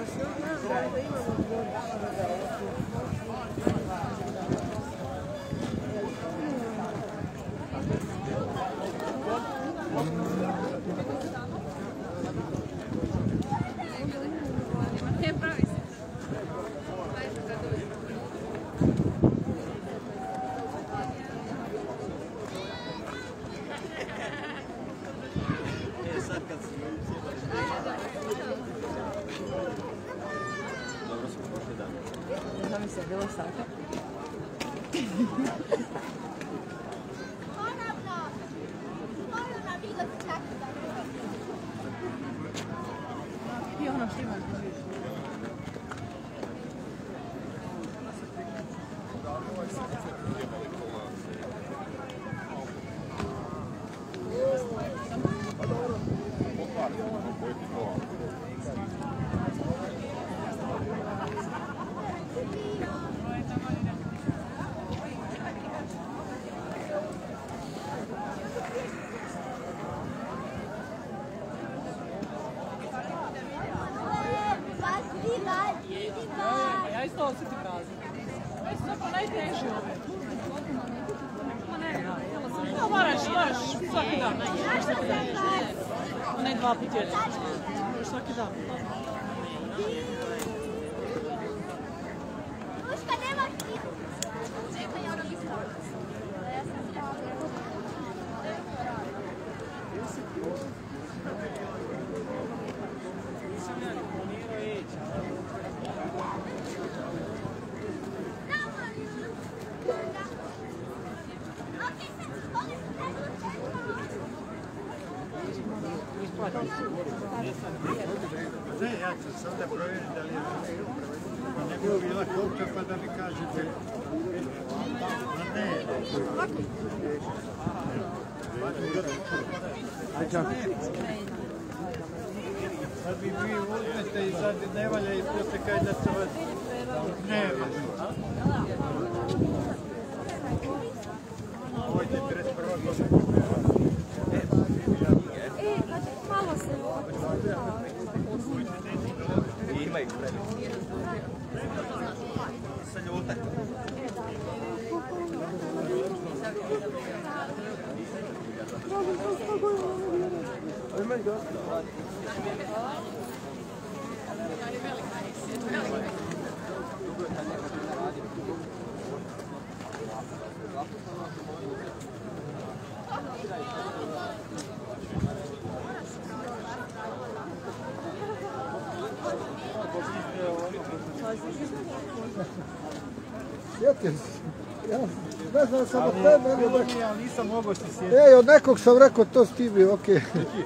Bilo sata. I ono što imaš bliži. Ja isto osjetim razliku. Ja su zapravo najteži ove. Ma ne, no moraš svaki dan. Ne 2 puta tjedno. Moraš svaki dan. Ne, ja ću sada provjeriti da li je ne bi bila kopča pa da mi kažete. A ne. Sad vi uzmete i sad ne valja i poslije kaj da se vas ne valja. Ovo je 41. godina. Malo se ima ih sa ljutak. Sjetim se. Ja ne znam sam od tebe, ja nisam mogao se sjetiti. Ej, od nekog sam rekao to s tim je okej.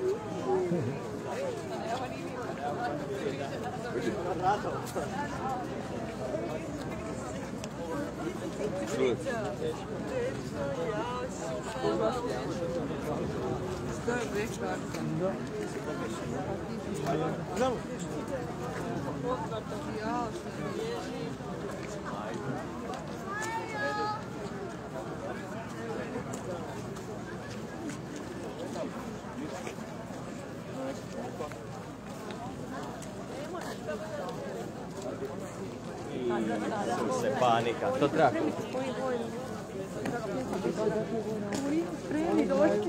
Se panika, to treba kupiti. Spremi doški.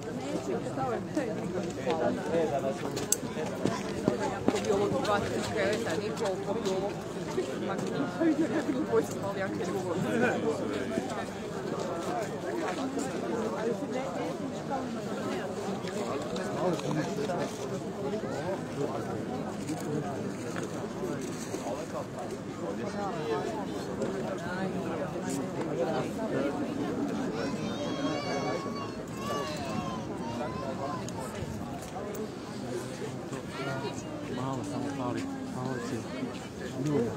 Popio ovog 2 kreveta, niko popio ovog. Kako bi boj spali, jak je drugo. Malo samo pali, malo će ljudi.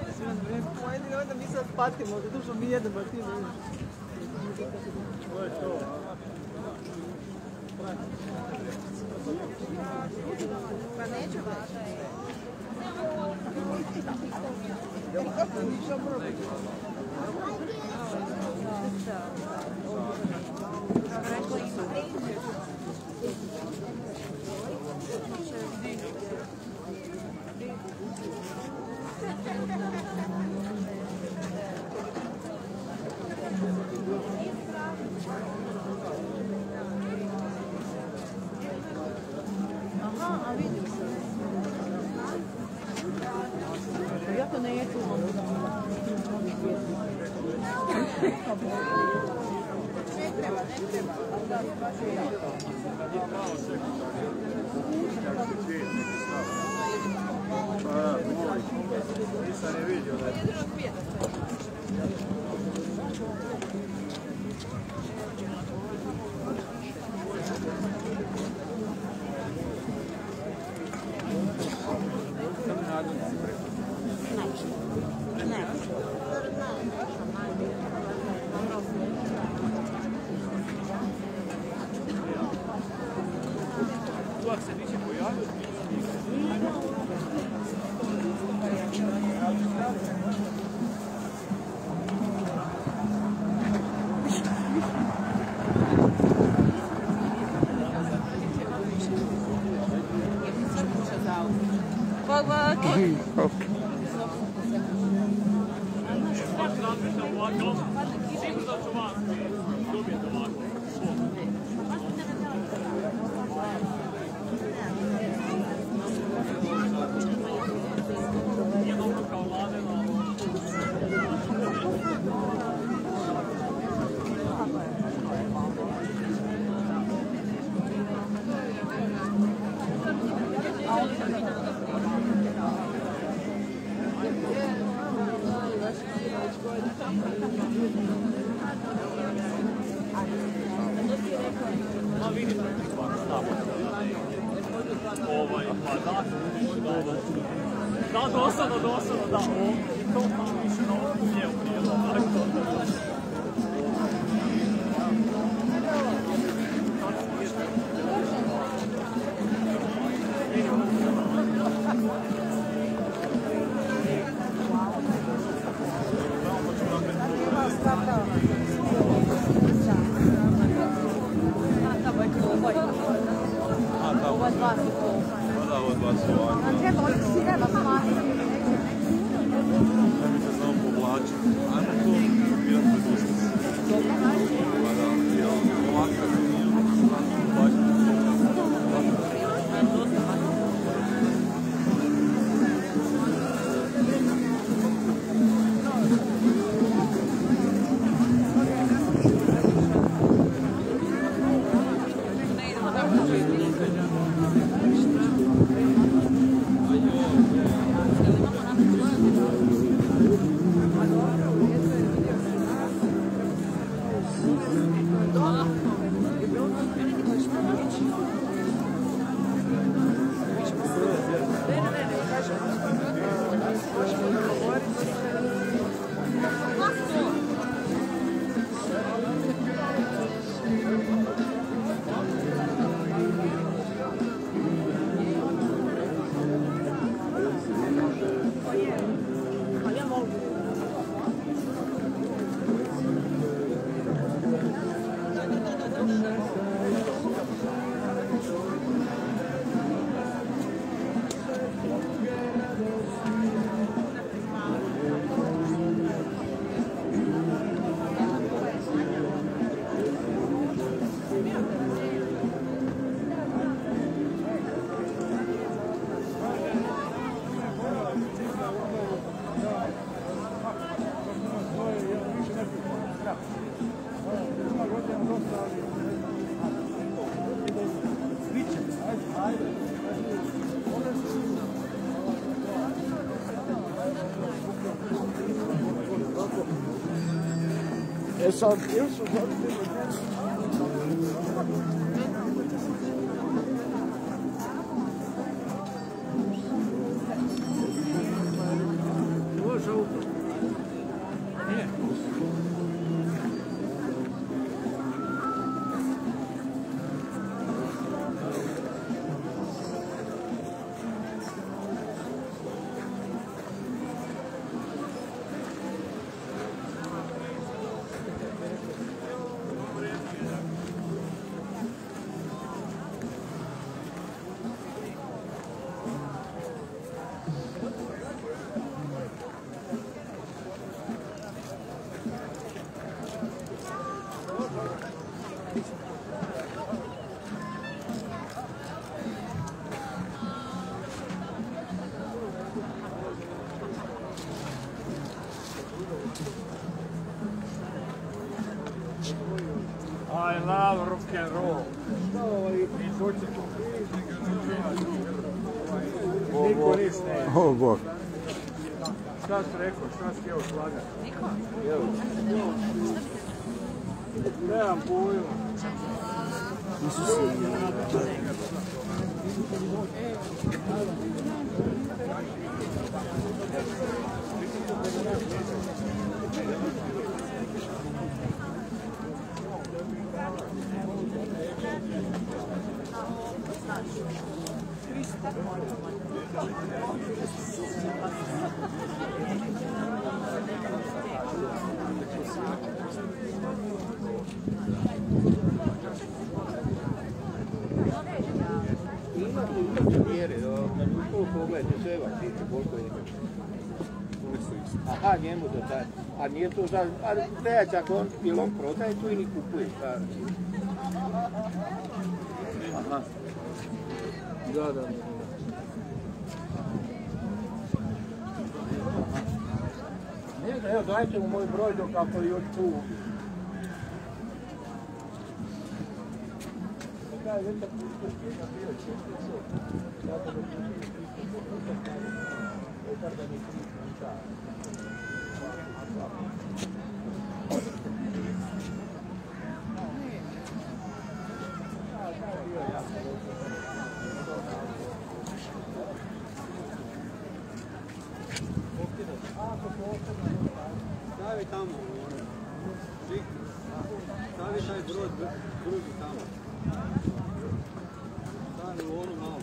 Onda mi sad patimo, zato što mi jedemo, ti ne. To je to. Da, dosadno, da. I to malo više na ovom lijevu dijelu. Sad, eu sou I love rock and roll. Iz očekog niko ništa ne. O, Bog. Šta si rekao, šta si htio slagati? Niko? Nemam pojma. Aha, njemu to taj. A nije to za... A treći ako on, ili on prodaje to ili kupuje. Aha. Da. Ne znam, evo dajte mu moj broj dok ako još tu. Kaj, već ako uspješenja bio će. Tako da će da mi križno. Stavi tamo, stavi taj brod drugi tamo. Stavi u onu malu.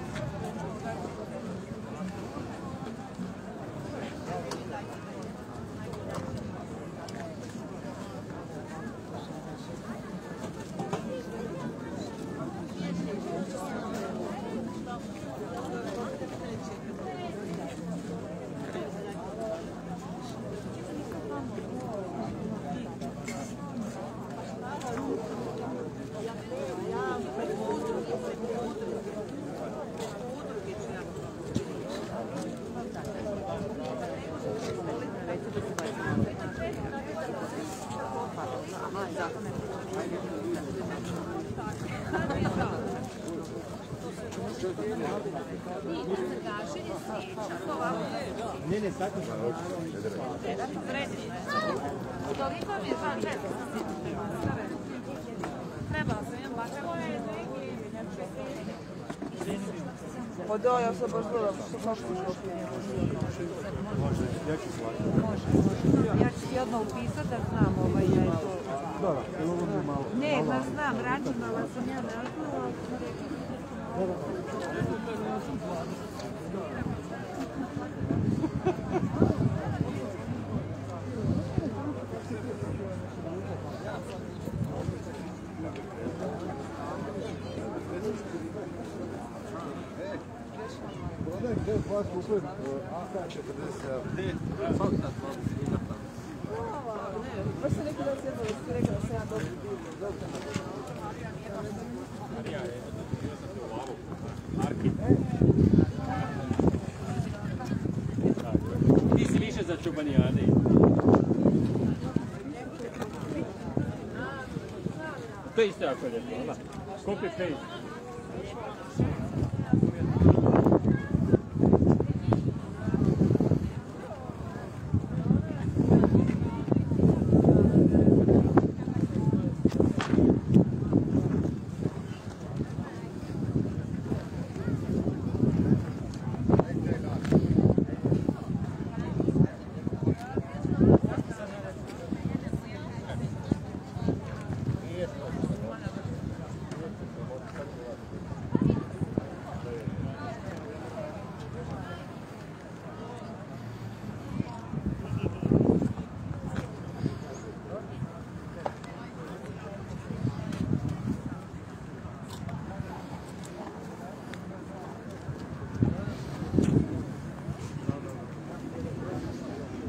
Ne, tako za toliko mi je sad trebala sam jedan bakar. Pa da, ja sam baš gledala što kako što Može, ja ću slati. ja ću ti odmah upisati da znam da je to. Da, jer ovo mi je malo. Ne, ma znam, računala sam ja na to. Gdje je pas kupit? AK-47. Baš sam rekao da se jedno, da si rekao da se ja dobro. Ti si više za čubanijade. To je isto jako lijepo, copy paste.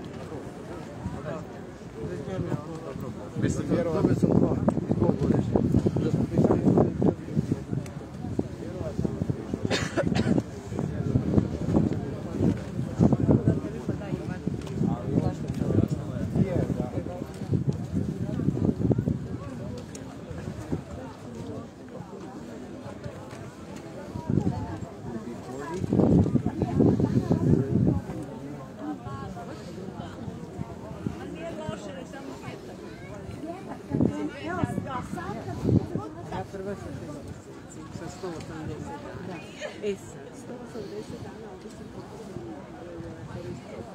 Mislim, vjerovatno sam dva. Ja prva sam bila sa 180 dana. Da. 180 dana obično koristila